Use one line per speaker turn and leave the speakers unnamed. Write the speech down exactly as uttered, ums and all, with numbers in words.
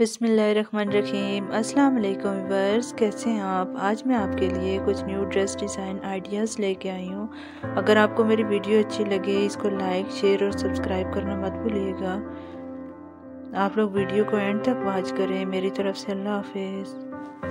बिस्मिल्लाहिर्रहमानिर्रहीम। अस्सलाम वालेकुम व्यूअर्स, कैसे हैं आप। आज मैं आपके लिए कुछ न्यू ड्रेस डिज़ाइन आइडियाज़ लेके आई हूँ। अगर आपको मेरी वीडियो अच्छी लगे इसको लाइक शेयर और सब्सक्राइब करना मत भूलिएगा। आप लोग वीडियो को एंड तक वॉच करें। मेरी तरफ से अल्लाह हाफिज़।